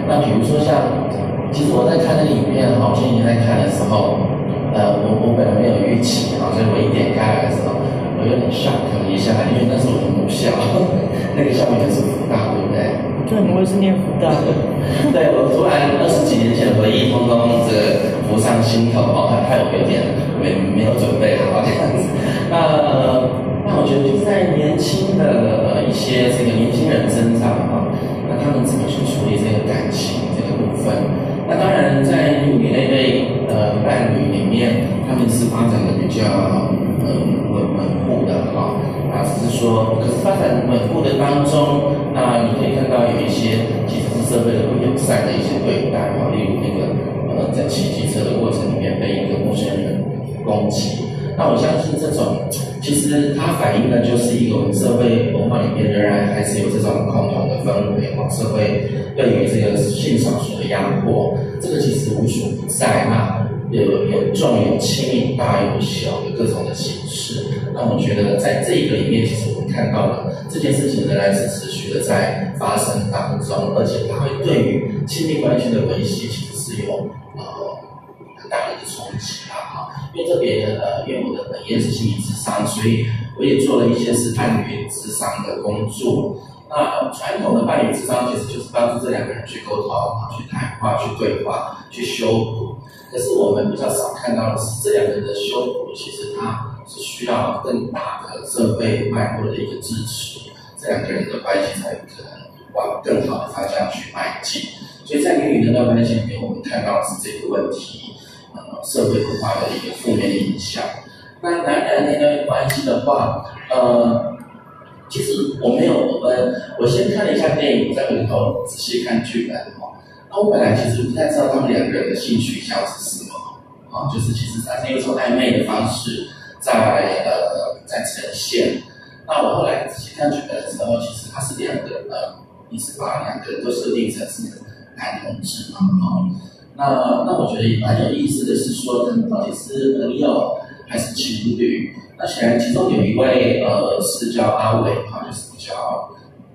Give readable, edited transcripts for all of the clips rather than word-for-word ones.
那比如说像，其实我在看那个影片哈，我前几天在看的时候，我本来没有预期哈，所以我一点开来的时候，我有点 shock 一下，因为那是我的母校，那个校园是福大，对不对？ 对，我也是念福大的。 对，我突然20几年前的回忆，通通这个浮上心头哦，害我有点没有准备好这样子。那我觉得就是在年轻的一些这个年轻人身上啊，那他们怎么去处理这个感情这个部分？那当然，在你那类伴侣里面，他们是发展的比较稳固的哈。只是说，可是发展稳固的当中，那你可以看到有一些其实是社会的不友善的一些对待哈，例如那个在骑机车的过程里面被一个陌生人攻击。那我相信这种，其实它反映的就是一个我们社会文化里面仍然还是有这种共同的氛围，社会对于这个性少数的压迫，这个其实无所不在。那有重有轻，有大有小，有各种的形式。那我觉得在这个里面，其实我们看到了这件事情仍然是持续的在发生当中，而且它会对于亲密关系的维系，其实是有很大的一个冲击啊。因为特别因为我的本业是心理咨商，所以我也做了一些是伴侣咨商的工作。那传统的伴侣咨商其实就是帮助这两个人去沟通、去谈话、去对话、去修补。可是我们比较少看到的是，这两个人的修补其实它是需要更大的社会脉络的一个支持，这两个人的关系才有可能往更好的方向去迈进。所以在女女的关系里面，我们看到的是这个问题，社会文化的一个负面的影响。那男人的关系的话，其实我先看了一下电影，再回头仔细看剧本哈。那我本来其实不太知道他们两个人的性取向是什么，就是其实他是用暧昧的方式在呈现。那我后来仔细看剧本的时候，其实他是你是把两个人都设定成是男同志嘛，那我觉得也蛮有意思的是说，他们到底是朋友还是情侣？那显然其中有一位是叫阿伟哈，就是比较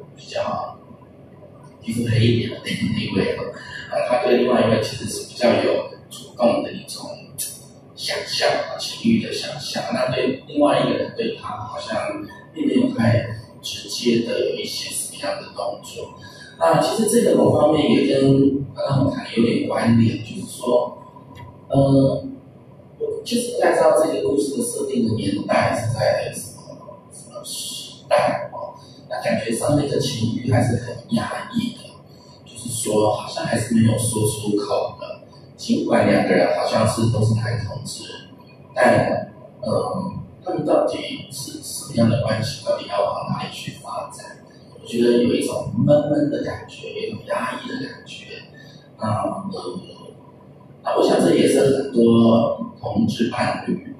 皮肤黑一点的那一位他对另外一位其实是比较有主动的一种想象情欲的想象。那对另外一个人对他好像并没有太直接的有一些什么样的动作。那其实这个某方面也跟刚刚我谈有点关联，就是说，我其实不太知道这个故事的设定的年代是在什么时代那感觉上那个情欲还是很压抑的，就是说好像还是没有说出口的。尽管两个人好像都是男同志，但他们到底是什么样的关系？到底要往哪里去发展？我觉得有一种闷闷的感觉，有一种压抑的感觉。那我想这也是很多同志伴侣，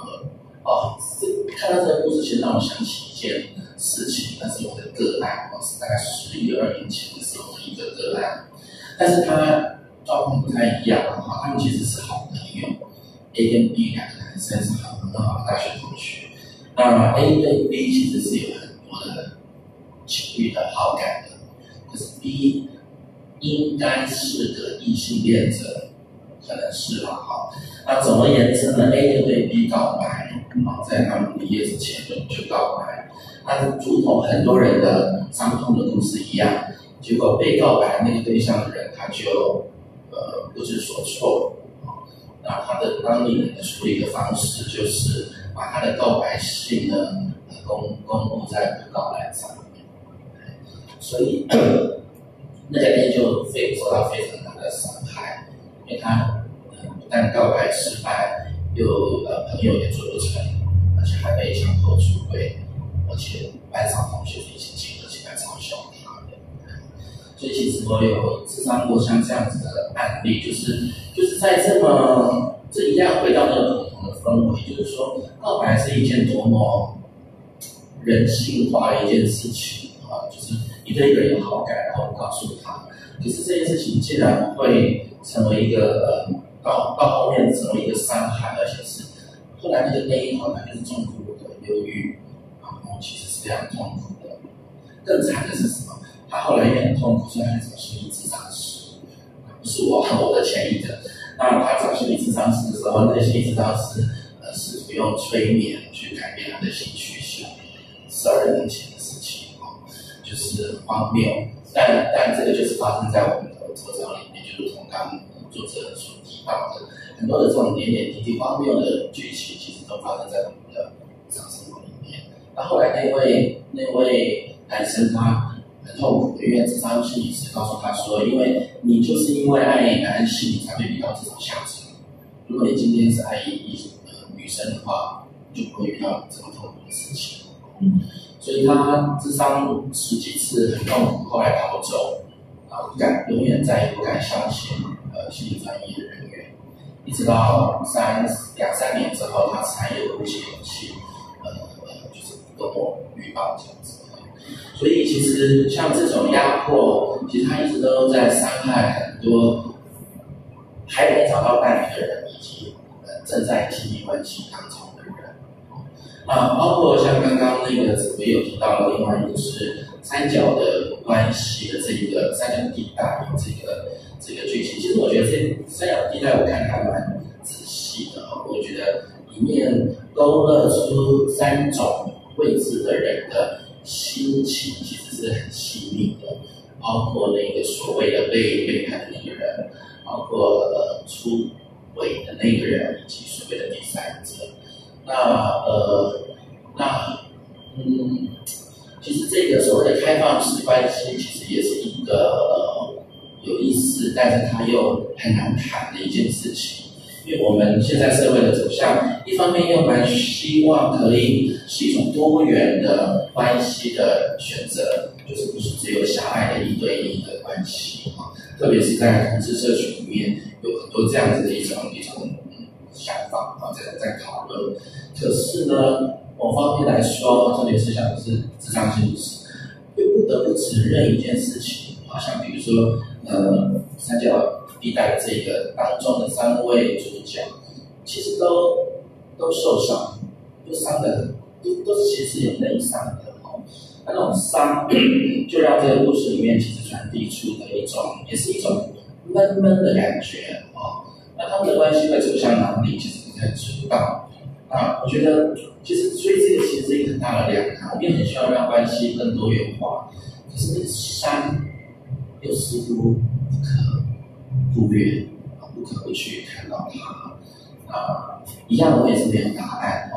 看到这个故事，其实让我想起一件事情，那是我的个案，是大概11、12年前的时候的一个个案，但是他状况不太一样他们其实是好朋友 ，A 跟 B 两个男生是很好的大学同学。那 A 对 B 其实是有很多的情欲的好感的，可是 B 应该是个异性恋者，可能是那总而言之呢 ，A 就对 B 告白，在他们毕业之前就告白。那如同很多人的伤痛的故事一样，结果被告白那个对象的人他就不知所措。那他的当地人的处理的方式就是把他的告白信呢公布在布告栏上面，所以那个 A 就受到非常大的伤害，因为他不但告白失败，又朋友也做不成，而且还被强迫出柜，而且班上同学一起进，而且还嘲笑他的。所以其实我有咨商过像这样子的案例，就是在这一样回到那个共同的氛围，就是说告白是一件多么人性化的一件事情就是你对一个人有好感，然后告诉他，可是这件事情竟然会成为一个到后面成为一个伤害，而且是后来那个 A 好像就是重度的忧郁，然后其实是非常痛苦的。更惨的是什么？他后来也很痛苦，所以他找心理咨商师。 是我的前一个。那他找心理咨商师的时候，那个心理咨商师试图用催眠去改变他的性取向，12年前的事情就是很荒谬。但这个就是发生在我们的周遭里面，就如同刚刚作者所提到的，很多的这种点点滴滴荒谬的剧情，其实都发生在我们的日常生活里面。那后来那位男生他很痛苦，因为咨商心理师告诉他说，因为你就是因为爱男性，你才会遇到这种下场。如果你今天是爱女生的话，就不会遇到这么痛苦的事情。所以他咨商10几次很痛苦，后来逃走，永远再也不敢相信心理专业人员，一直到2、3年之后，他才有鼓起勇气，就是跟我预报这样子。所以其实像这种压迫，其实他一直都在伤害很多还没找到伴侣的人，以及正在亲密关系当中的人。包括像刚刚那个子薇有提到的，另外一个是三角的关系的这一个三角地带这个剧情。其实我觉得这三角地带我看还蛮仔细的，我觉得里面勾勒出3种位置的人的心情，其实是很细腻的，包括那个所谓的被背叛的那个人，包括出轨的那个人，以及所谓的第三者。其实这个所谓的开放式关系，其实也是一个有意思，但是它又很难谈的一件事情。因为我们现在社会的走向，一方面又蛮希望可以是一种多元的关系的选择，就是不是只有狭隘的1对1的关系特别是在同志社群里面，有很多这样子的一种想法在讨论。可是呢，某方面来说，特别是像是咨商心理师，又不得不承认一件事情，像比如说三角地带的这个当中的3位主角，其实都受伤，都伤的都其实有内伤的那种伤，就让这个故事里面其实传递出的也是一种闷闷的感觉那他们的关系会走向哪里，其实不太知道。我觉得其实所以这个其实是一个很大的两难，我们也很希望让关系更多元化，可是那个伤又似乎不可忽略，不可不去看到它。一样我也是没有答案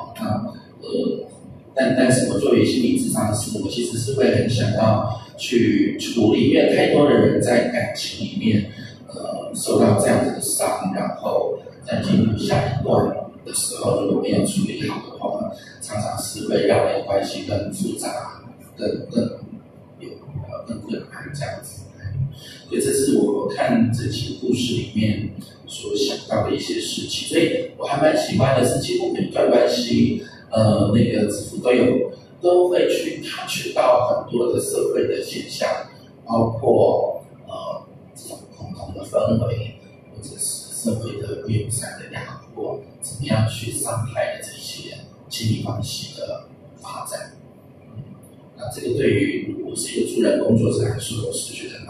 但是我作为心理咨商师，我其实是会很想要去处理，因为太多的人在感情里面受到这样子的伤，然后在进入下一段的时候，如果没有处理好的话，常常是会让那个关系更复杂、更困难这样子。所以这是我看这几个故事里面所想到的一些事情。所以我还蛮喜欢的是，其实每一段关系，那个子父都会去touch到很多的社会的现象，包括这种共同的氛围，或者是社会的不友善的压迫，怎么样去伤害了这些亲密关系的发展。那这个对于我是一个助人工作者来说，我是觉得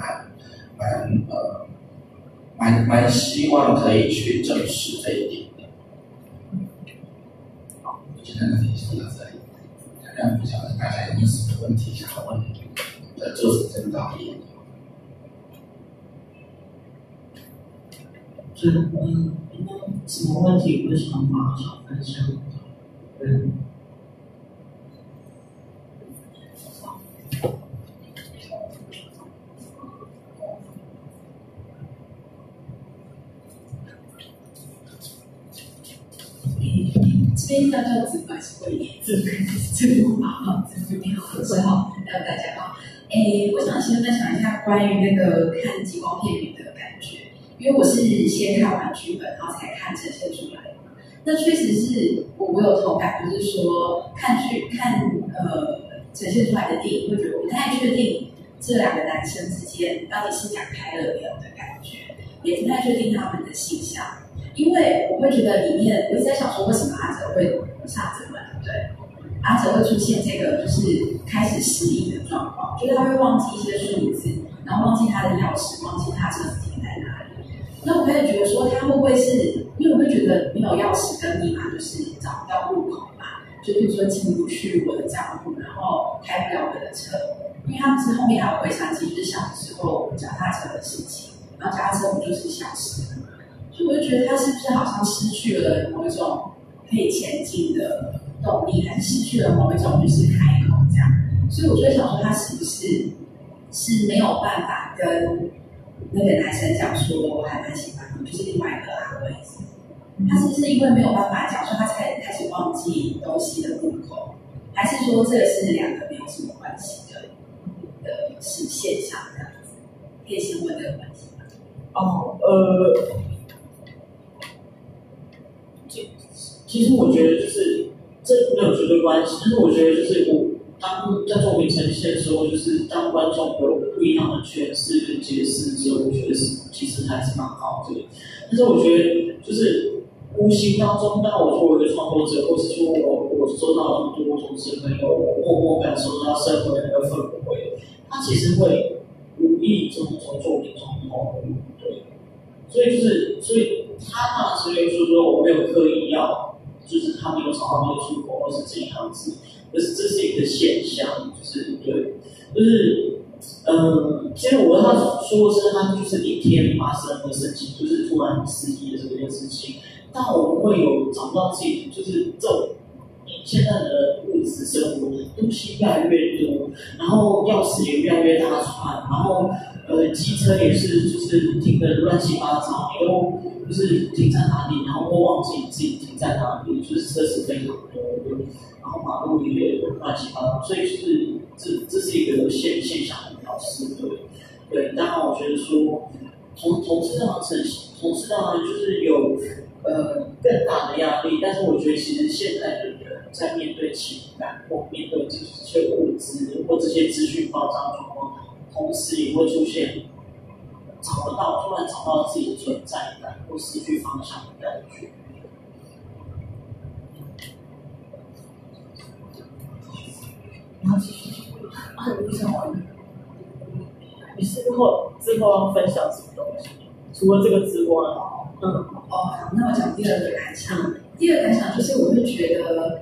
蛮希望可以去正视这一点的。好，我今天的分享到这里。不晓得大家有没有什么问题想要问作者跟导演？ 什么问题或想法想分享？ 这边大家只管是会言，这个好，这个你好，各位好，大家好。我想先分享一下关于那个看极光片语的感觉，因为我是先看完剧本，然后才看呈现出来的嘛。那确实是我有同感，就是说看呈现出来的电影，会觉得我不太确定这2个男生之间到底是讲开了没有的感觉，也不太确定他们的性向。因为我会觉得里面，我一直在想说，为什么阿哲会下整本，对，阿哲会出现这个就是开始失忆的状况，就是他会忘记一些数字，然后忘记他的钥匙，忘记他车子停在哪里。 会觉得说他会不会是，因为我会觉得没有钥匙跟密码就是找不到入口嘛，就比如说进不去我的账户，然后开不了我的车，因为他们是后面还有回想起就是小时候脚踏车的事情，然后脚踏车我们就是消失了，所以我就觉得他是不是好像失去了某一种可以前进的动力，还是失去了某一种就是开口这样，所以我就会想说他是不是没有办法跟那个男生讲说我还蛮喜欢你，就是另外一个安慰。他是不是因为没有办法讲，所以他才开始忘记东西的入口，还是说这个是两个没有什么关系的是现象这样子？可以先问这个问题吗？ 其实我觉得就是这没有绝对关系，但是我觉得就是我当在作品呈现的时候，就是当观众有不一样的诠释跟解释之后，我觉得是其实还是蛮好的。但是我觉得就是无形当中，当我作为一个创作者，或是说我收到这么多同事朋友，我默默感受到社会的那个氛围，它其实会无意中从作品中投入，对。所以他当然是就是说我没有刻意要，就是他没有找到那个出口，或是怎样子。可是这是一个现象，就是对，就是其实我跟他说的是，他就是一天发生的事情，就是突然失忆的这件事情。但我们会有找不到自己，就是这种现在的物质生活东西越来越多，然后钥匙也越来越大串，然后机车也是就是停的乱七八糟，你都就是停在哪里，然后都忘记自己停在哪里，就是车子非常多。然后马路也乱七八糟，所以就是这是一个现象的表示，对。当然，我觉得说同事当然就是有更大的压力，但是我觉得其实现在的人在面对情感或面对这些物质或这些资讯爆炸状况，同时也会出现突然找到自己的存在感或失去方向的感觉。 然后继续你想完了？你之后要分享什么东西？除了这个之外， 那我讲第二个感想。第二个感想就是我会觉得，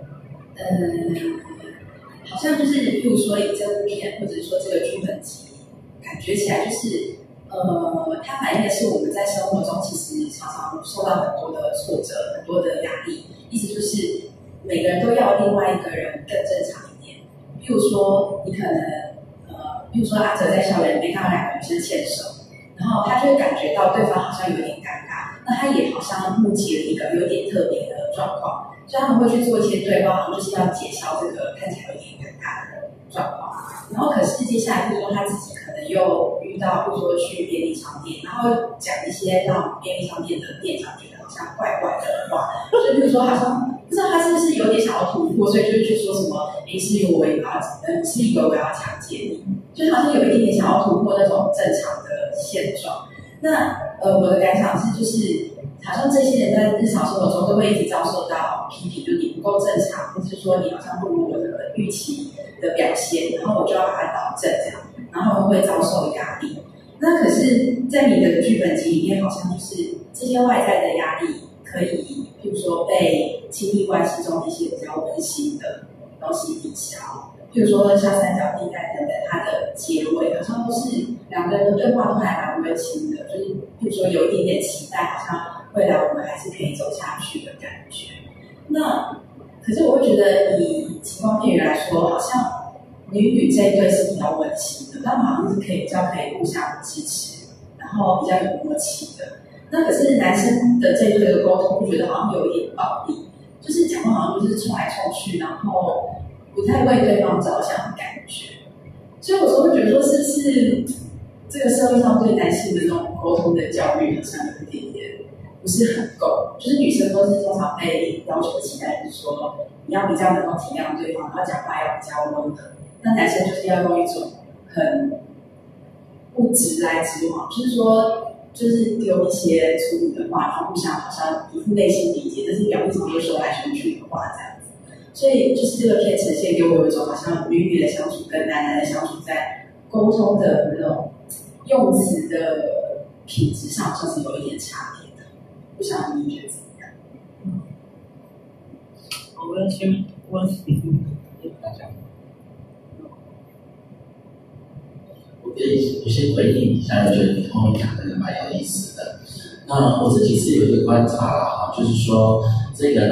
好像就是，比如说以这部片或者说这个剧本集，感觉起来就是，它反映的是我们在生活中其实常常受到很多的挫折、很多的压力，意思就是每个人都要另外一个人更正常一点。比如说，你可能比如说阿哲在校园里面看到两个女生牵手，然后他就会感觉到对方好像有点尴尬，那他也好像目击了一个有点特别的状况，所以他们会去做一些对话，就是要解消这个看起来有点尴尬的状况。然后可是接下来，比如说他自己可能又遇到，比如说去便利商店，然后讲一些让便利商店的店长觉得好像怪怪的话，就比如说好像。不知道他是不是有点想要突破，所以就去说什么“你是以为我要强奸你”，就是好像有一点点想要突破那种正常的现状。那我的感想是，就是好像这些人在日常生活中都会一直遭受到批评，就是你不够正常，或是说你好像不如我的预期的表现，然后我就要把它导正这样，然后会遭受压力。那可是，在你的剧本集里面，好像就是这些外在的压力可以，譬如说被亲密关系中一些比较温馨的东西抵消，譬如说像三角地带等等，它的结尾好像都是两个人的对话都还蛮温馨的，就是譬如说有一点点期待，好像未来我们还是可以走下去的感觉。那可是我会觉得以极光片语来说，好像女这一对是比较温馨的，他们好像是比较可以互相支持，然后比较有默契的。那可是男生的这一对的沟通，我觉得好像有一点暴力，就是讲话好像就是冲来冲去，然后不太为对方着想的感觉。所以有时候会觉得说，是不是这个社会上对男性的那种沟通的教育好像有一点点不是很够，就是女生都是通常被要求期待，就是说你要比较能够体谅对方，然后讲话要比较温和。那男生就是要用一种很不直来直往，就是说。就是丢一些粗鲁的话，然后互相好像一副内心理解，但是表面上又说来说去的话这样子。所以就是这个片呈现给我有一种好像女的相处跟男的相处在沟通的那种用词的品质上，就是有一点差别。 不晓得你觉得怎么样？ 我要先问大家。我可以先回应一下，觉得你后面讲的蛮有意思的。那我自己是有一个观察啦，就是说这个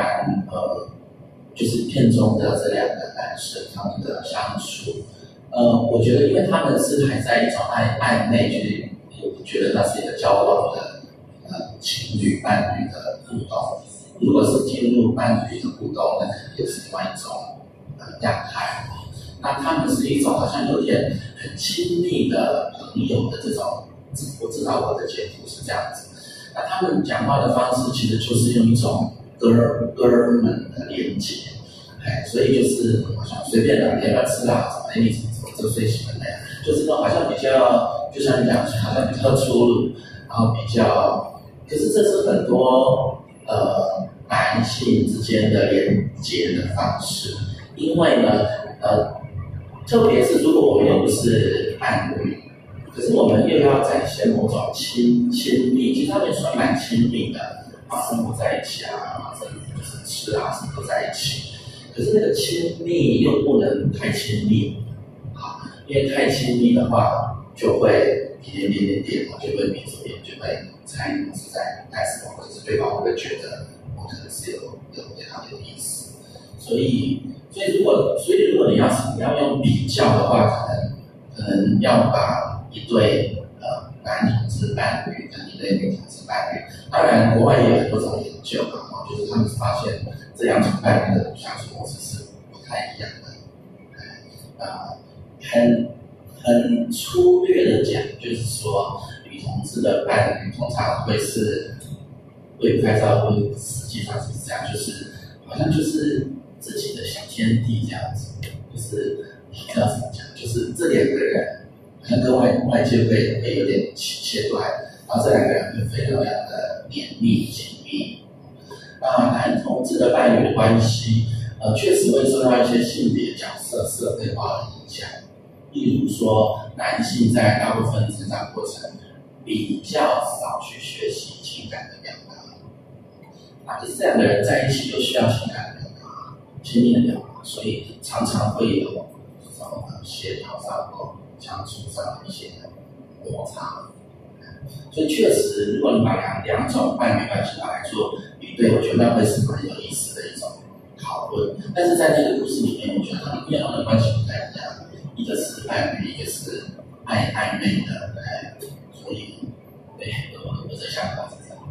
就是片中的这两个男生他们的相处，我觉得因为他们是还在一种暧昧，就是我觉得那是一个交往的情侣伴侣的互动。如果是进入伴侣的互动，那可能又是另外一种样态。那他们是一种好像有点很亲密的朋友的这种，我至少我的解读是这样子。那他们讲话的方式其实就是用一种哥们的连结，所以就是好像随便聊天，要吃啦，你怎么这睡醒了没？就是那种好像比较，就像你讲，好像比较粗鲁，然后比较，可是这是很多男性之间的连结的方式，因为呢特别是如果我们又不是伴侣，可是我们又要展现某种亲密，其实他们也算蛮亲密的，生活在一起啊，甚至就是吃啊，什么都在一起。可是那个亲密又不能太亲密，因为太亲密的话，就会点，就会比会猜你是在干什么，或者是对方会觉得我可能是有对他有意思。所以如果你要用比较的话，可能要把一对男同志伴侣跟一对女同志伴侣，当然国外也有很多种研究就是他们发现这两种伴侣的相处模式是不太一样的。很粗略的讲，就是说女同志的伴侣通常会拍照，会实际上是这样，就是好像就是自己的小天地这样子，就是不知道怎么讲，就是这两个人好像跟外界会有点切断，然后这两个人会非常的绵密紧密。那男同志的伴侣的关系，确实会受到一些性别角色社会化的影响。例如说，男性在大部分成长过程比较少去学习情感的表达，可是这两个人在一起又需要情感的表达、亲密的表达，所以常常会有这种协调上或相处上的一些摩擦。所以确实，如果你把两种伴侣关系拿来做比对，我觉得那会是蛮有意思的一种讨论。但是在那个故事里面，我觉得他们的关系不太一样。一个是伴侣，一个是暧昧的，所以对我的想法是这样。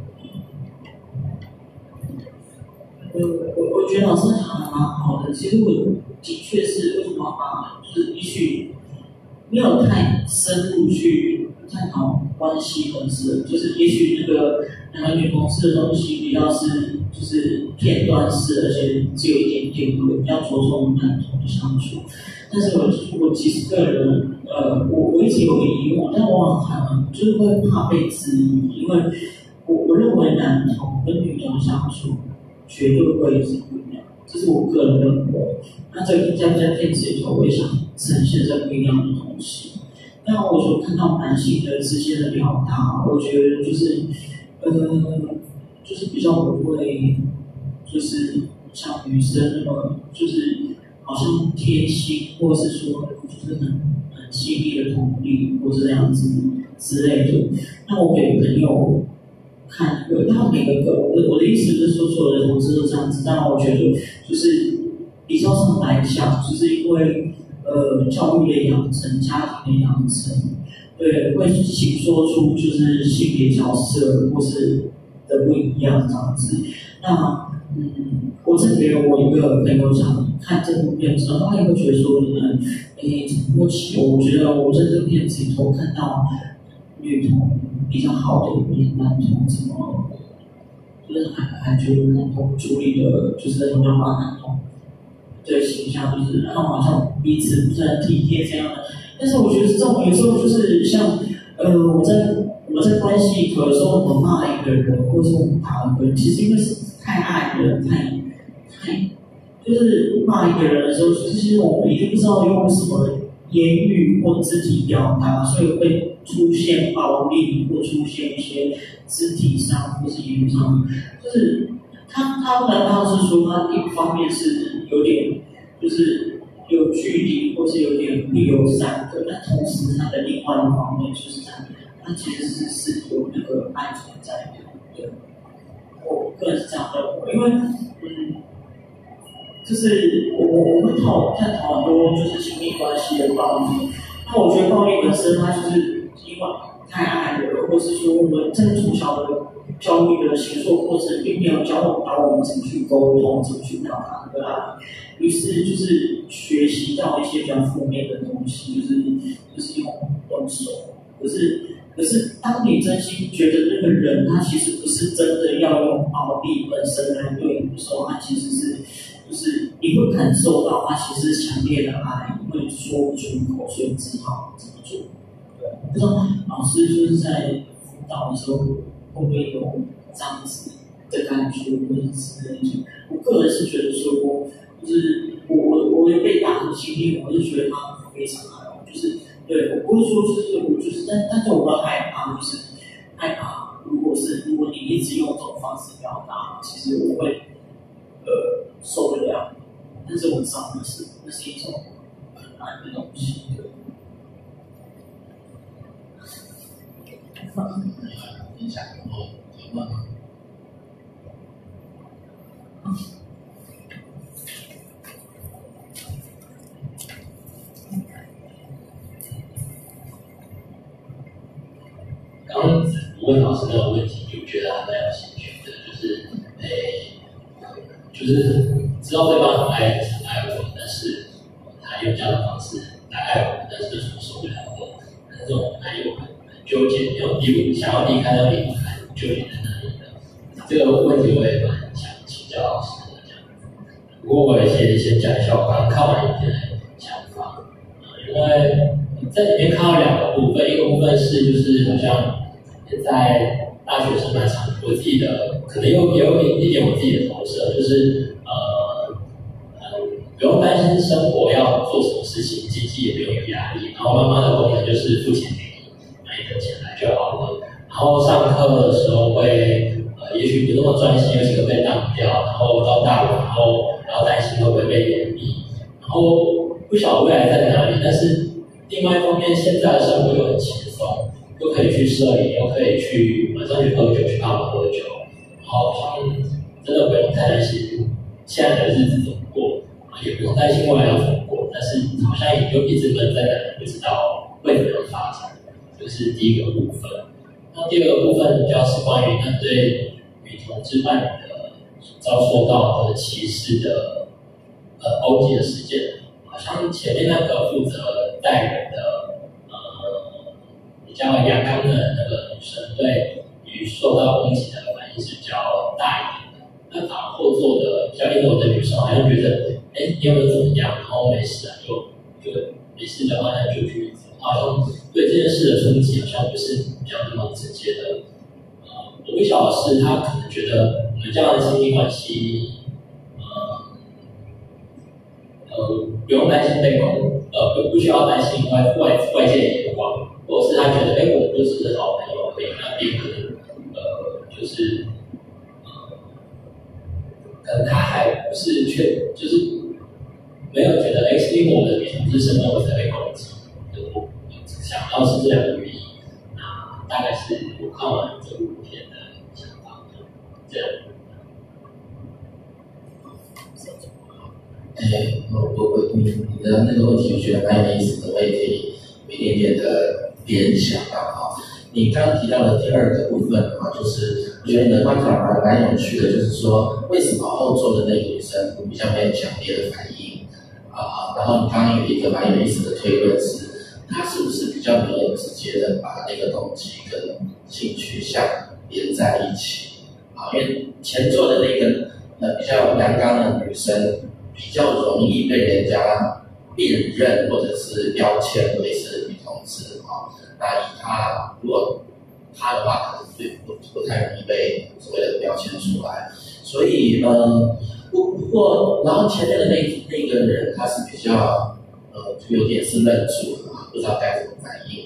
我觉得老师讲的蛮好的。其实我的确是为什么就是也许没有太深入去探讨关系本身，就是也许那个两个女同事的东西比较是就是片段式，而且只有一点点会比较着重男同的相处。但是我其实个人，我一直有个疑问，但我好像就是会怕被质疑，因为我认为男同跟女同相处绝对会是不一样，这是我个人认为。那这个在片子里头，我也想呈现这不一样的东西。但我所看到男性的之间的表达，我觉得就是比较不会，就是像女生那么就是好像贴心，或是说就是很细腻的同理，或是这样子之类的。那我给朋友看，他每个我的意思不是说所有的同志都这样子，但我觉得就是比较上来讲，就是因为教育的养成、家庭的养成，对，会形说出就是性别角色或是的不一样这样子。那我曾觉得我一个朋友想看这部片子，他也会觉得说，目前我觉得我在这个片子里头看到女同比较好的一面，男同怎么就是还觉得男同处理的，就是同样把男同的形象，就是他们好像彼此不是很体贴这样的。但是我觉得这种有时候就是像我在关系里头，有时候我们骂一个人，或者是我们打一个人，其实因为是太爱人，太就是骂一个人的时候，其实我们已经不知道用什么言语或肢体表达，所以会出现暴力或出现一些肢体上或是言语上，就是他难道是说他一方面是有点就是有距离或是有点不友善的，但同时他的另外一方面就是他其实是有那个爱存在的。对，我个人是这样认为，因为就是我会探讨很多就是亲密关系的暴力。那我觉得暴力本身它就是因为太爱了，或是说我们在从小的教育的形塑过程，并没有教我们怎么去沟通，怎么去表达对吧？于是就是学习到一些比较负面的东西，就是用手。可是当你真心觉得那个人他其实不是真的要用暴力本身来对你的时候，他其实是就是你会感受到他其实是强烈的爱，因为说不出口，所以只好这么做。对，我不知道老师就是在辅导的时候会不会有这样子的感觉，或者之类的。我个人是觉得说，就是我有被打的经历，我就觉得他非常好，就是对我不会说就是我就是，但是我会害怕，就是害怕如果你一直用这种方式表达，其实我会受不了。但是我知道那是一种很难的东西。 分享然后讨论吗？ 刚刚问老师那个问题，就觉得还蛮有兴趣的，就是知道对方很爱我，但是他用这样的方式来爱我，但是就是受不了我，但是这种爱又很纠结，想要离开那里，很纠结在那里的。这个问题我也蛮想请教老师的这样子。不过我也先讲一下我刚刚看完影片的想法，因为在里面看到两个部分，一个部分是就是好像在大学生蛮常，我自己的可能也有一点我自己的投射，就是不用担心生活要做什么事情，经济也不用有压力，然后妈妈的功能就是付钱给你，拿一份钱来就好了。然后上课的时候会也许不那么专心，有几个被当掉，然后到大学然后担心会不会被延毕，然后不晓得未来在哪里，但是另外一方面，现在的生活又很轻松，又可以去摄影，又可以去晚上去喝酒，去爸爸喝酒，然后好像真的不用太担心现在的日子怎么过，也不用担心未来要怎么过，但是好像也就一直闷在那里，不知道会怎么样发展，这是第一个部分。那第二个部分比较是关于那对女同志伴侣的遭受到的歧视的欧记的事件。好像前面那个负责带人的比较阳刚的那个女生，对于受到攻击的反应是比较大一点的。那反而后座的比较阴柔的女生，好像觉得，你有没有怎么样？然后没事啊，就没事的话，那就去走。好像对这件事的冲击，好像不是比较那么直接的。我不晓得是他可能觉得我们这样的亲密关系。不用担心被攻，不需要担心外界的眼光，或者是他觉得，我们就是好朋友，那边可能就是可能他还不是就是没有觉得，是因为我的女同志身份我才被攻击，我想到是这两个原因，那大概是我看完这部片的想法，这样。 你的那个问题，我觉得蛮有意思的，我也可以有一点点的联想到哈。你刚刚提到的第二个部分啊，就是我觉得你的观察蛮有趣的，就是说为什么后座的那个女生比较没有强烈的反应啊？然后你刚刚有一个蛮有意思的推论是，她是不是比较没有直接的把那个动机跟性取向连在一起啊？因为前座的那个比较阳刚的女生。比较容易被人家辨认或者是标签为是女同志啊，那如果他的话，可能不太容易被所谓的标签出来。所以不过，然后前面的那个人他是比较就有点是愣住了，不知道该怎么反应。然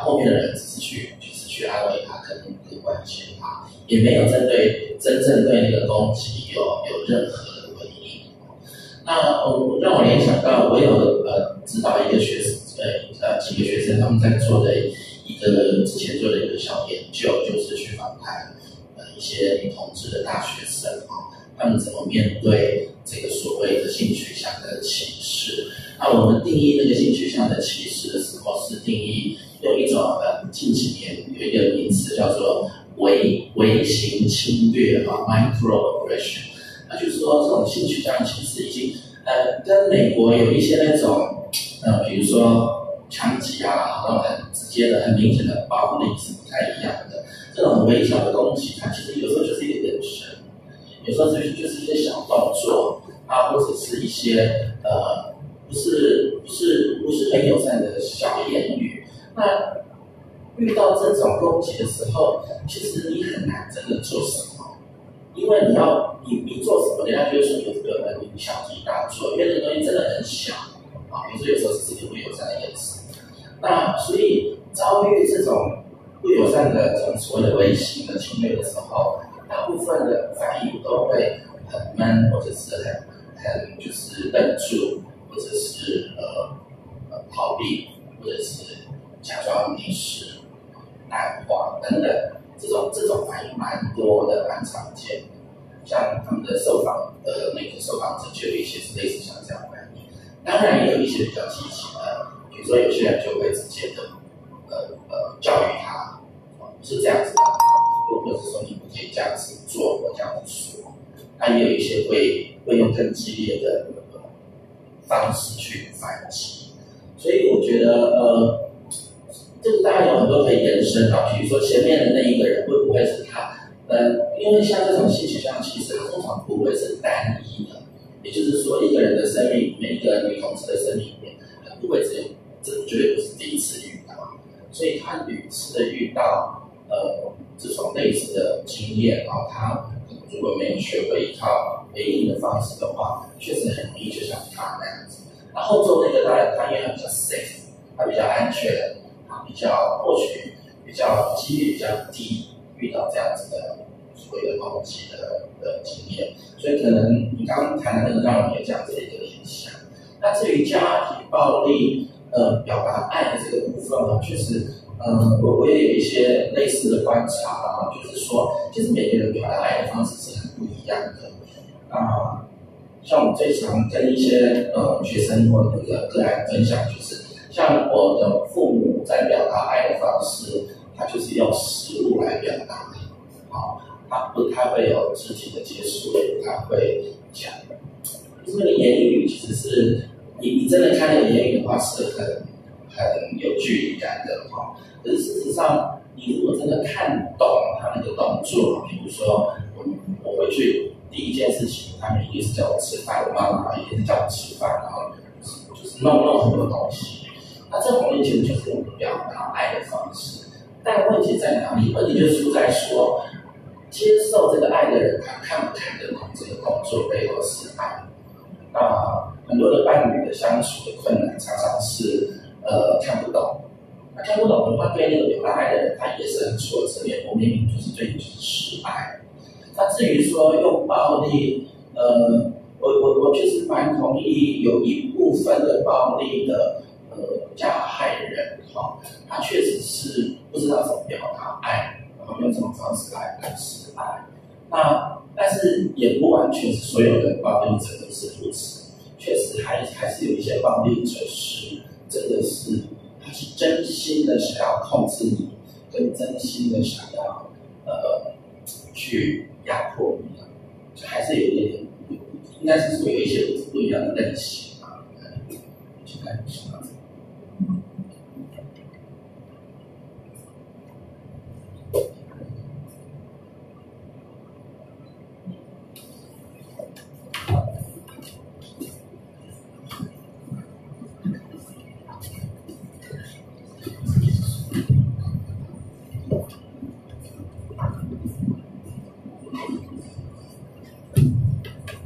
后面的人只是去安慰他，可能关心他，也没有真正对那个攻击有任何的回应。那让我联想到，我有指导一个学生，几个学生他们在做的之前做的一个小研究，就是去访谈一些女同志的大学生他们怎么面对这个所谓的性取向的歧视。那我们定义那个性取向的歧视的时候，是定义用一种近几年有一个名词叫做微型侵略microaggression。那就是说，这种性取向歧视已经跟美国有一些那种比如说枪击啊，那种很直接的、很明显的暴力是不太一样的。这种很微小的攻击，它其实有时候就是一个眼神，有时候就是一些小动作啊，或者是一些不是很友善的小言语。那遇到这种攻击的时候，其实你很难真的做什么，因为你做什么，人家就会说你小题大做，因为这个东西真的很小啊，有时候只是一个不友善的眼神。那所以遭遇这种不友善的这种所谓的微型的侵略的时候，大部分的反应都会很闷，或者是很就是愣住，或者是逃避，或者是假装没事、淡化等等，这种反应蛮多的，蛮常见的。像他们的受访者就有一些是类似像这样的反应，当然也有一些比较积极的，比如说有些人就会直接的教育他，是这样子的，或者是说你不可以这样子做或这样子说。那也有一些会用更激烈的方式去反击，所以我觉得这个当然有很多可以延伸啊，比如说前面的那一个人会不会是他？因为像这种性取向歧视，它通常不会是单一的，也就是说，一个人的生命里面，一个女同志的生命里面，不会只有这绝对不是第一次遇到，所以他屡次的遇到这种类似的经验他如果没有学会一套回应的方式的话，确实很容易就像他那样子。然后做那个当然他因为他比较 safe， 他比较安全，他比较获取比较几率比较低，遇到这样子的所谓的攻击的经验，所以可能你刚刚谈的那个让我们有这样子的一个联想。那至于家庭暴力表达爱的这个部分确实我也有一些类似的观察就是说，其实每个人表达爱的方式是很不一样的像我最常跟一些学生或那个个案分享，就是像我的父母在表达爱的方式，他就是用食物来表达，他会有肢体的接触，他会讲，因为你言语其实是你真的看那个言语的话是很有距离感的可是事实上，你如果真的看懂他那个动作，比如说我回去第一件事情，他们一定是叫我吃饭，我妈妈一定是叫我吃饭，然后就是弄很多东西。那这种其实就是我们表达爱的方式。但问题在哪里？问题就出在说，接受这个爱的人，他看不看得懂这个工作背后是爱？很多的伴侣的相处的困难，常常是看不懂。那看不懂的话，对那个表达爱的人，他也是很挫折，因为我明明就是对你就是示爱。那至于说用暴力，我确实蛮同意，有一部分的暴力的加害人他确实是不知道怎么表达爱，然后用这种方式来示爱。但是也不完全是所有的暴力者都是如此，确实还是有一些暴力者是真的是他是真心的想要控制你，跟真心的想要去压迫你就还是有一点，应该是说有一些不一样的类型就看你什么。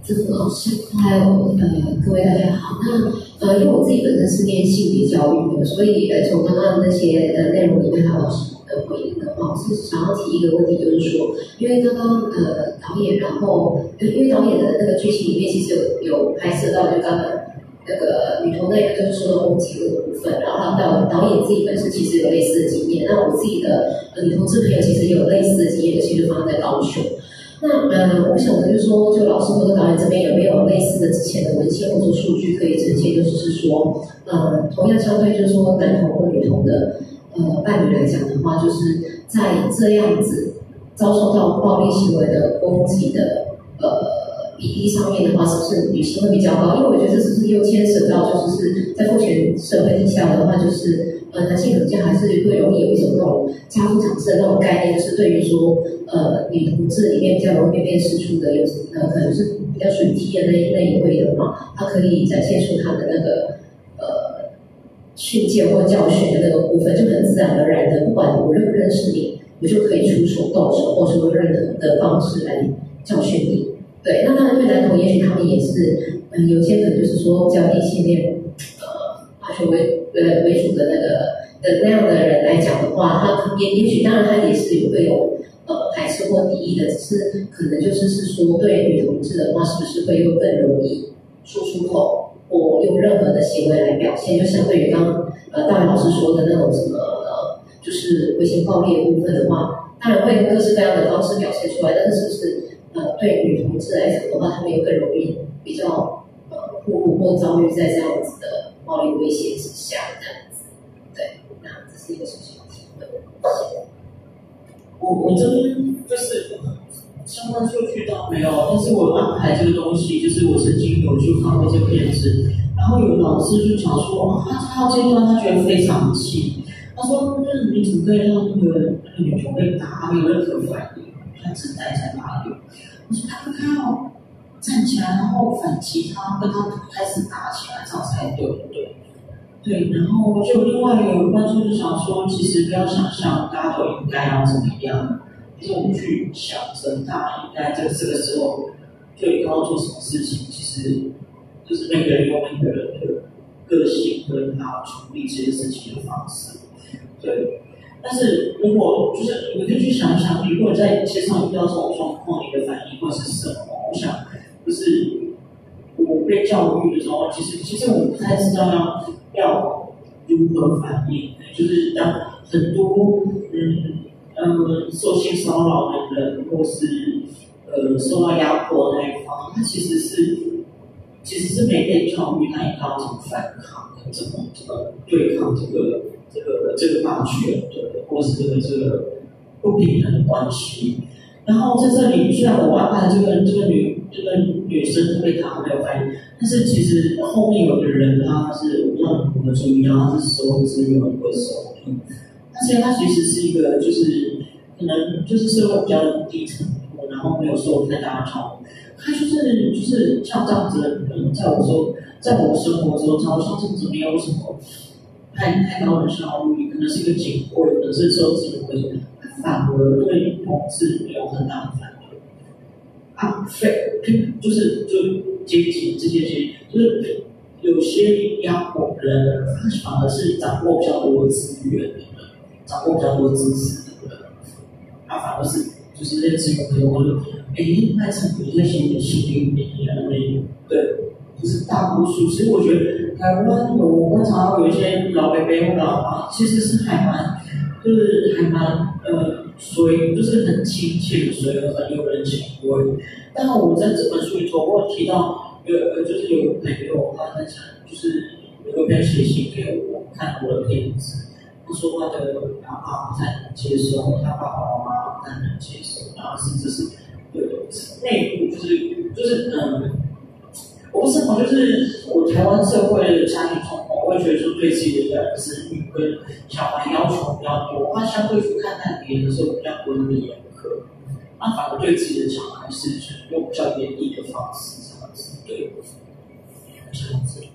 这个老师，还有各位大家好。那因为我自己本身是念性别教育的，所以从刚刚那些内容里面还有老师的回应的话，我是想要提一个问题，就是说，因为刚刚导演，然后因为导演的那个剧情里面其实有拍摄到，就刚刚那个女童那个就是受到攻击的部分，然后导演自己本身其实有类似的经验，那我自己的女同志朋友其实也有类似的经验，尤其是发生在高雄。那我不晓得就是说，就老师或者导演这边有没有类似的之前的文献或者数据可以呈现，就是说，同样相对就是说男童或女童的伴侣来讲的话，就是在这样子遭受到暴力行为的攻击的比例上面的话，是不是女性会比较高？因为我觉得这是不是又牵扯到就是在父权社会底下的话，就是男性可能还是会容易有一种那种家父长制的那种概念，就是对于说女同志里面比较容易被释出的可能是比较属于 T 的那一位的话，他可以展现出他的那个训诫或教训的那个部分，就很自然而然的，不管我认不认识你，我就可以出手动手，或是用任何的方式来教训你。对，那当然对男童，也许他们也是有些可能就是说比较异性恋化学为主的那样的人来讲的话，他也许当然他也是会有排斥或敌意的，只是可能就是说对女同志的话，是不是会又更容易说出口，或用任何的行为来表现，就相对于刚刚大伟老师说的那种什么就是危险暴力的部分的话，当然会用各式各样的方式表现出来，但是是不是对女同志来讲的话，他们又更容易比较暴露或遭遇在这样子的暴力威胁之下，这样子。对，那这是一个什么提问？ 我这边就是相关数据倒没有，但是我安排这个东西，就是我曾经有去看过这个片子，然后有老师就讲说，他看到这一段他觉得非常气，他说就是你怎么可以让那个女童被打，没有任何反应，他只待在那里。我说他看到站起来，然后反击他，跟他开始打起来，这样才对，对。对，然后就另外有观众就想说，其实不要想象大家都应该要怎么样，可是我们去想着大家应该这个时候就应该要做什么事情，其实就是每个人有每个人的个性跟他处理这些事情的方式。对，但是如果就是你可以去想一想，如果在街上遇到这种状况，你的反应会是什么？我想就是我被教育的时候，其实我不太知道要如何反应，就是当很多受性骚扰的人，或是受到压迫的那一方，他其实是没被教育，他应该要怎么反抗，怎么对抗这个霸权，对，或是这个不平衡的关系。然后在这里，虽然我安排这个女生被打没有反应，但是其实后面有个人他是让我们注意到他是手指有很会手，但是他其实是一个就是可能就是社会比较低层，然后没有受太大的教育，他就是像这样子的人，在我生活中，好像甚至没有什么太高的教育，可能是一个警卫，可能是受指挥。反而对同志没有很大的反对啊，就是阶级这些就是有些压迫人，他反而是掌握比较多资源的人，掌握比较多知识的人，他反而是就是认识朋友，我就那成有这些心理比对，就是大多数。其实我觉得台湾我观察到有一些老伯伯或老妈，其实是还蛮所以就是很亲切的，所以很有人情味。但我在这本书里头，我有提到就是有个朋友他在讲，就是有个朋友写信给我看我的片子，他说他的爸爸不太能接受，他爸爸妈妈不太能接受，然后甚至是内部就是我不知道，就是我台湾社会的家庭状况，我会觉得说对自己的子女跟小孩要求比较多，他相对去看待别人的时候比较不会那么严苛，他反而对自己的小孩是用比较严厉的方式这样子，对，这样子。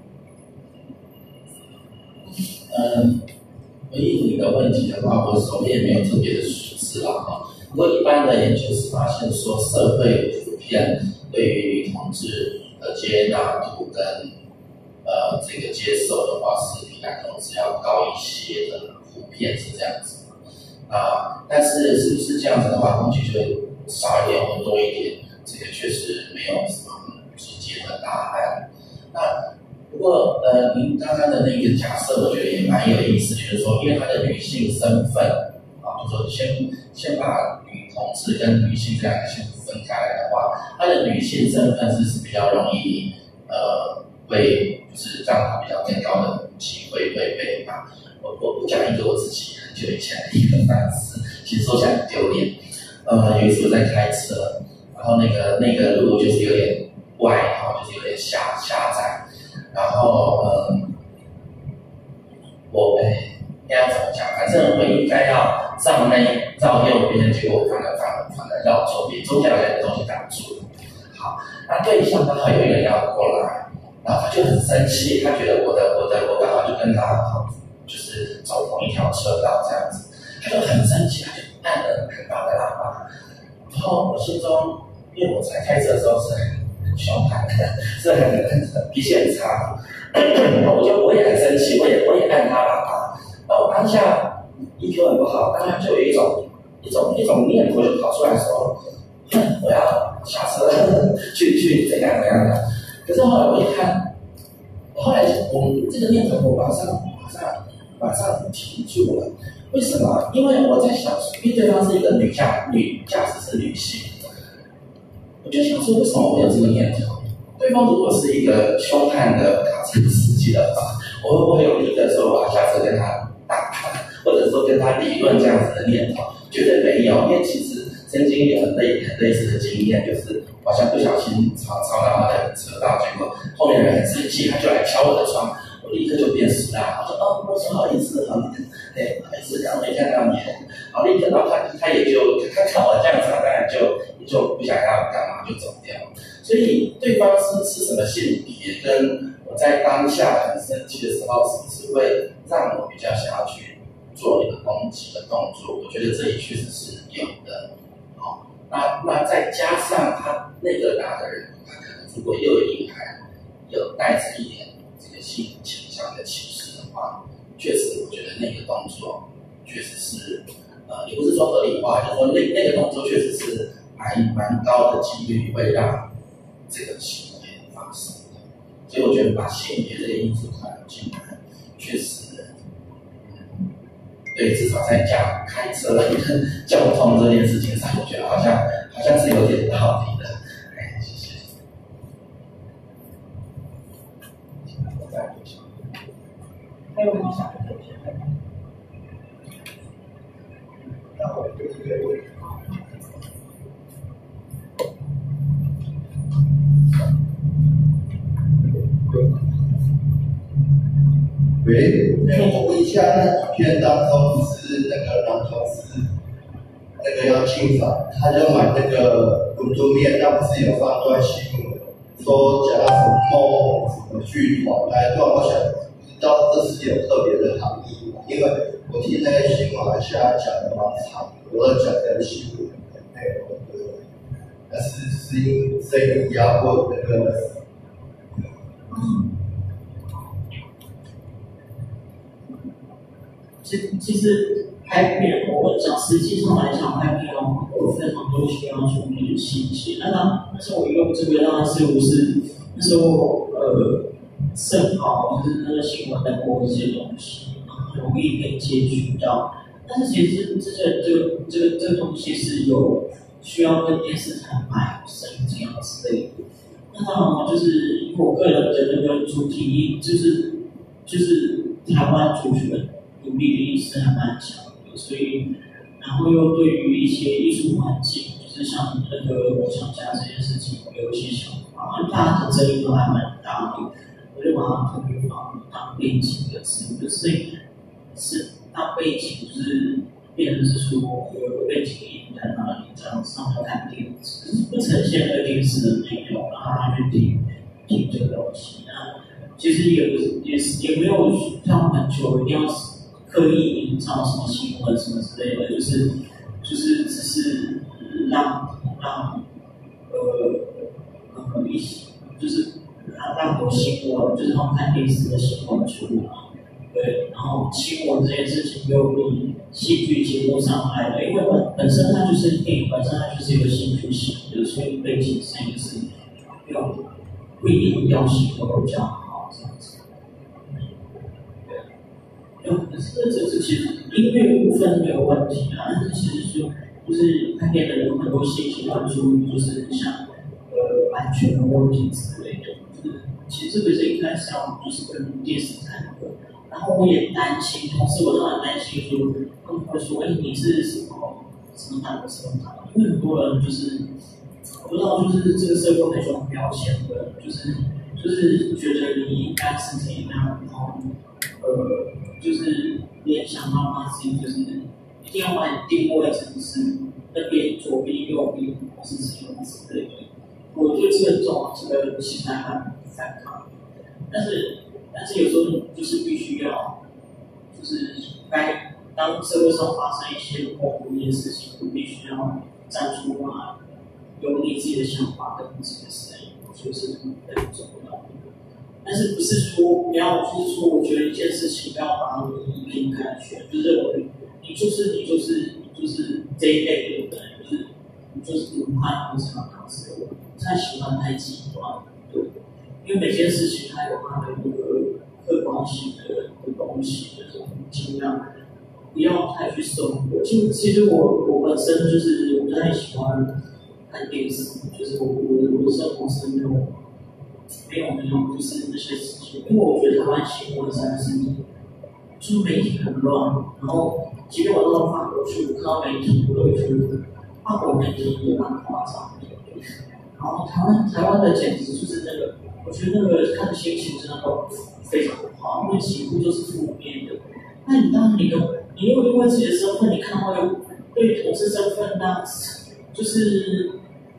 回应你的问题的话，我手边也没有特别的数字啦哈。不过一般的研究是发现说，社会普遍对于女同志的接纳度跟这个接受的话，是比男同志要高一些的，普遍是这样子。但是是不是这样子的话，空气就少一点或多一点？这个确实没有什么直接的答案。那不过您刚刚的那个假设，我觉得也蛮有意思，就是说，因为她的女性身份就说先把女同志跟女性这两个先分开来的话，她的女性身份是比较容易会就是让她比较更高的机会会被骂。我讲一个我自己很久以前的一个反思，其实说起来很丢脸。有一次我在开车，然后那个路就是有点歪，就是有点狭窄，然后我应该怎么讲？反正我应该要绕右边，结果我反而绕左边，中间有两个东西挡住了。好，那对象刚好有一个人要过来，然后他就很生气，他觉得我刚好就跟他就是走同一条车道这样子，他就很生气，他就按了很大的喇叭。然后我心中，因为我才开车的时候是很凶悍的，是很脾气很差，然后我也很生气，我也按他喇叭。然后当下 EQ 很不好，当下就有一种念头就跑出来说，我要下车去怎样的。可是后来我一看，后来我这个念头我马上停住了。为什么？因为我在想，因为对方是一个女驾驶是女性，我就想说，为什么我有这个念头？对方如果是一个凶悍的卡车司机的话，我会不会有立刻说我要下车跟他打牌，或者说跟他理论这样子的念头？绝对没有，因为其实曾经有很类似的经验，就是好像不小心超到他的车道，结果后面的人很生气，他就来敲我的窗。我立刻就变死啦！我说我说不好意思，不好意思，刚没看到你。好，立刻，然后他也就他看我这样子，当然就不想要干嘛就走掉。所以对方是什么性别，跟我在当下很生气的时候，是不是会让我比较想要去做一个攻击的动作？我觉得这里确实是有的。好，那再加上他那个打的人，他可能如果又有带着一点性倾向的歧视的话，确实我觉得那个动作确实是也不是说合理化，就是说那个动作确实是蛮高的几率会让这个行为发生的。所以我觉得把性别这个因素考虑进来，确实对，至少在开车跟交通这件事情上，我觉得好像是有点道理的。谢谢。 还有梦想？ 喂，我问一下，那影片当中是那个男同志那个要进访，他就买那个馄饨面，那不是有放段新闻，说讲到什么什么剧团来段，我想知道这是有特别的含义吗？因为我听那个新闻好像讲的蛮长，我讲的新闻的内容，对不对？但是因声音压过那个。 其实拍片，我讲实际上来讲，拍片有非常多需要注意的细节。那时候我用这个让它是不是那时候正好就是那个新闻在播这些东西，很容易被接触到。但是其实这个东西是有需要跟电视台买声这样之类的。那当然就是我个人的那个主题就是台湾族群的独立的意识还蛮强的，所以然后又对于一些艺术环境，就是像那个偶像家这件事情有一些想法，因为大家的争议都还蛮大的，我就把它特别放当背景的词，所以是当背景就是变成是说有个背景音在那里，这样上面看电视，不呈现那个电视的内容，然后他去听这个东西。那其实也没有像很久一定要刻意营造什么新闻什么之类的，就是只是让他们看电视的习惯出来，对，然后新闻这件事情又比戏剧节目上来的，因为本身它就是电影本身它就是一个戏剧型的，所以背景声音是用不一定调性都比较好这样子。这其实音乐部分没有问题啊，但是其实就是看电影的人有很多细节要注意，就是像版权的问题之类的。就是其实这个是一开始要就是跟电视谈的，然后我也担心，同时我当然担心说，他们会说，你是什么党的什么党？因为很多人就是我不知道，就是这个社会很喜欢标签的，就是觉得你应该是怎样，然后就是联想到他自己就是一定要把你定位成是那边左边右边或是什么之类的。我对这个其实还蛮反抗，但是有时候就是必须要，就是当社会上发生一些不公义的事情，你必须要站出来，有你自己的想法跟自己的声音，我觉得是很重要的。但是不是说不要，就是说，我觉得一件事情不要把你以偏概全，就是认为你就是这一类的人，你就是独派或者什么样子的，我不太喜欢太极端，对，因为每件事情它有它的那个客观性的东西，就是尽量不要太去受迫。其实我本身就是我不太喜欢看电视，就是我的生活是没有就是那些事情，因为我觉得台湾新闻实在是，就是媒体很乱，然后即便我到法国去，我看到媒体，我都会觉得法国媒体也蛮夸张的，然后台湾的简直就是那个，我觉得那个看的心情真的都非常不好，因为几乎都是负面的。那你当你又因为自己的身份，你看到又对同事身份那就是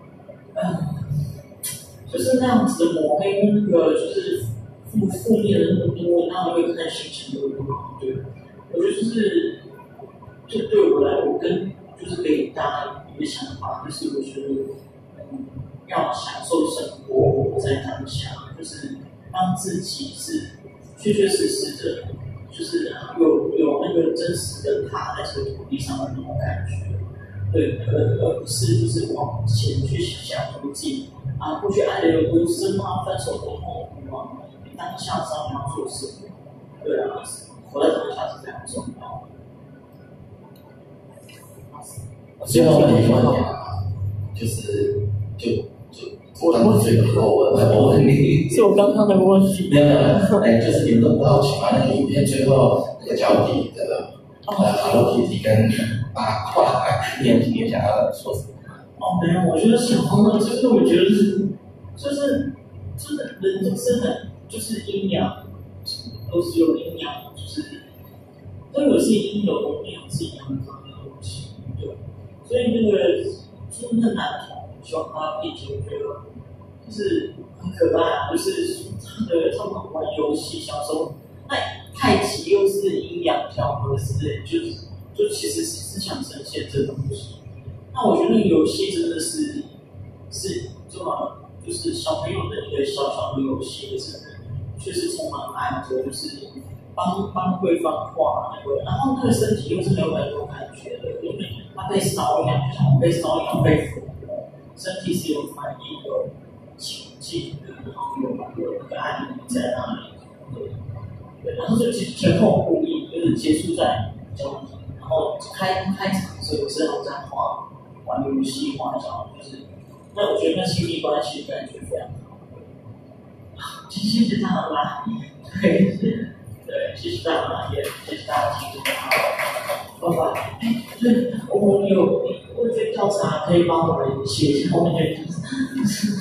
那样子的抹黑，那个就是负面的那么多，那会看心情都不好。对，我觉得就对我来，我跟就是给大家一个想法，就是我觉得要享受生活，活在当下，就是让自己是确确实实的，就是有那个真实的踏在这个土地上的那种感觉。对，而不是就是往前去想说自己过去爱的有多深啊，分手多痛苦啊，你当下知道你要做什么？对啊，活在当下是非常重要的。 最后问你问题我问你， 是我刚刚的问题。 没有，就是你们都不好奇嘛？那个影片最后那个交底的Hello Kitty 跟八卦，你想要说什么？ 没有，我觉得小红呢，就是我觉得就是人都是很就是阴阳，都是有阴阳，就是都有些阴有东西，有些阳刚的东西，对。所以那个就是那男童喜欢他弟弟，我觉得就是很可爱，就是他们玩游戏，小时候那太极又是阴阳调和之类，就其实是想呈现这东西。那我觉得那个游戏真的是这么就是小朋友的一个小小的游戏，也是确实充满爱的，就是帮对方画那个，然后那个身体又是没有很多感觉的，因为它被瘙痒，就像我被瘙痒被抚摸，身体是有反应的情境的，然后有那个爱在那里，对，然后就其实前后呼应，就是结束在交替，然后开场的时候有时候在玩游戏画脚，就是那我觉得那亲密关系感觉非常好。谢谢大家啦，对，谢谢大家，也谢谢大家听众，拜拜。对，我觉得调查可以帮我们写一下后面的。